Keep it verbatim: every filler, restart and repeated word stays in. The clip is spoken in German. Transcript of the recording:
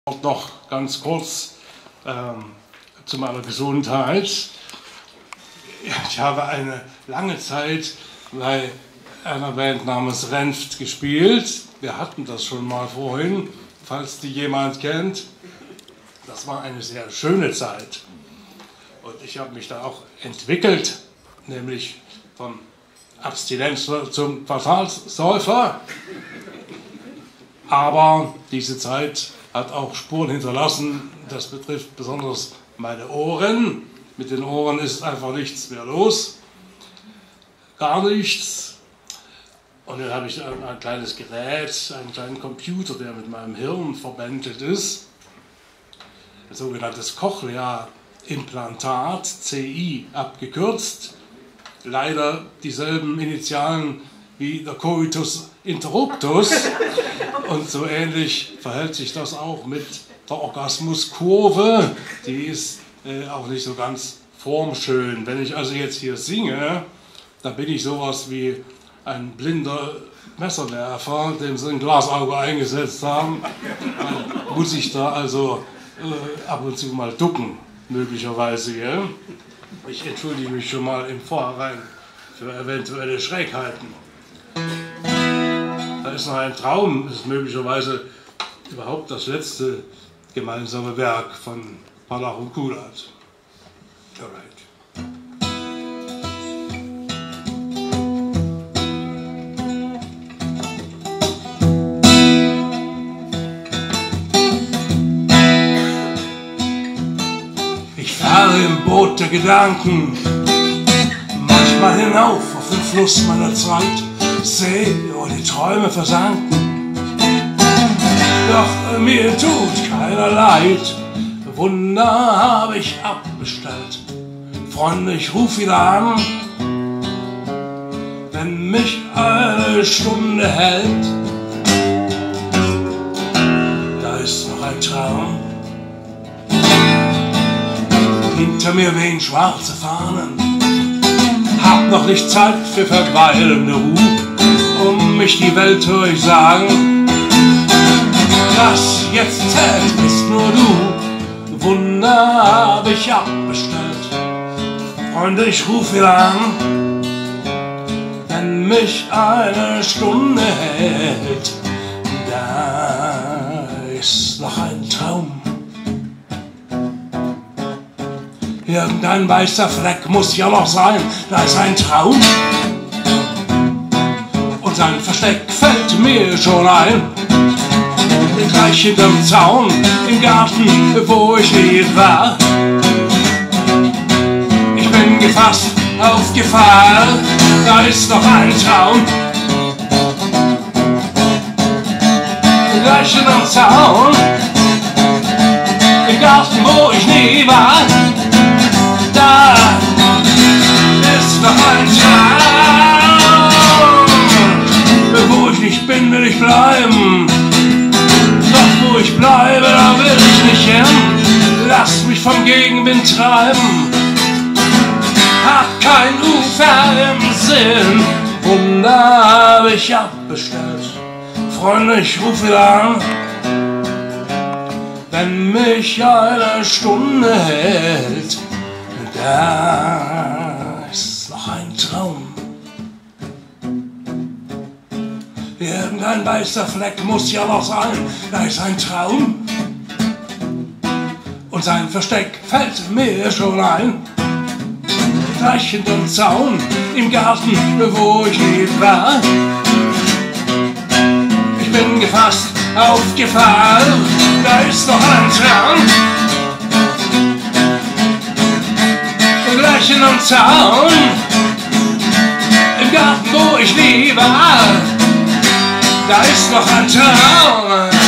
Noch ganz kurz ähm, zu meiner Gesundheit. Ich habe eine lange Zeit bei einer Band namens Renft gespielt. Wir hatten das schon mal vorhin, falls die jemand kennt. Das war eine sehr schöne Zeit. Und ich habe mich da auch entwickelt, nämlich vom Abstinenzler zum Quartalssäufer. Aber diese Zeit hat auch Spuren hinterlassen. Das betrifft besonders meine Ohren. Mit den Ohren ist einfach nichts mehr los. Gar nichts. Und dann habe ich ein, ein kleines Gerät, einen kleinen Computer, der mit meinem Hirn verbändelt ist. Ein sogenanntes Cochlea-Implantat, C I abgekürzt. Leider dieselben Initialen wie der Coitus interruptus. Und so ähnlich verhält sich das auch mit der Orgasmuskurve. Die ist äh, auch nicht so ganz formschön. Wenn ich also jetzt hier singe, dann bin ich sowas wie ein blinder Messerwerfer, dem sie ein Glasauge eingesetzt haben. Dann muss ich da also äh, ab und zu mal ducken, möglicherweise. Gell? Ich entschuldige mich schon mal im Vorhinein für eventuelle Schrägheiten. Da ist noch ein Traum, das ist möglicherweise überhaupt das letzte gemeinsame Werk von Palach und Kulat. Alright. Ich fahre im Boot der Gedanken, manchmal hinauf auf den Fluss meiner Zeit, seh, wo die Träume versanken. Doch mir tut keiner leid, Wunder habe ich abbestellt. Freunde, ich ruf wieder an, wenn mich eine Stunde hält. Da ist noch ein Traum. Hinter mir wehen schwarze Fahnen. Hab noch nicht Zeit für verweilende Ruhe, um mich die Welt durchsagen. Was jetzt zählt, bist nur du. Wunder hab ich abbestellt. Freunde, ich ruf wieder an, wenn mich eine Stunde hält. Da ist noch ein Traum. Irgendein weißer Fleck muss ja noch sein, da ist ein Traum. Und sein Versteck fällt mir schon ein. Gleich hinterm Zaun, im Garten, wo ich nie war. Ich bin gefasst auf Gefahr, da ist noch ein Traum. Gleich hinterm Zaun, im Garten, wo ich nie war. Da ist noch ein Traum. Wo ich nicht bin, will ich bleiben. Doch wo ich bleibe, da will ich nicht hin. Lass mich vom Gegenwind treiben. Hab kein Ufer im Sinn. Wunder hab ich abbestellt. Freunde, ich ruf wieder an, wenn mich eine Stunde hält. Da ist noch ein Traum. Irgendein weißer Fleck muss ja noch sein. Da ist ein Traum. Und sein Versteck fällt mir schon ein. Gleich hinterm Zaun, im Garten, wo ich nie war. Ich bin gefasst auf Gefahr. Da ist noch ein Traum. Gleich hinterm Zaun, im Garten, wo ich nie war. Da ist noch ein Traum.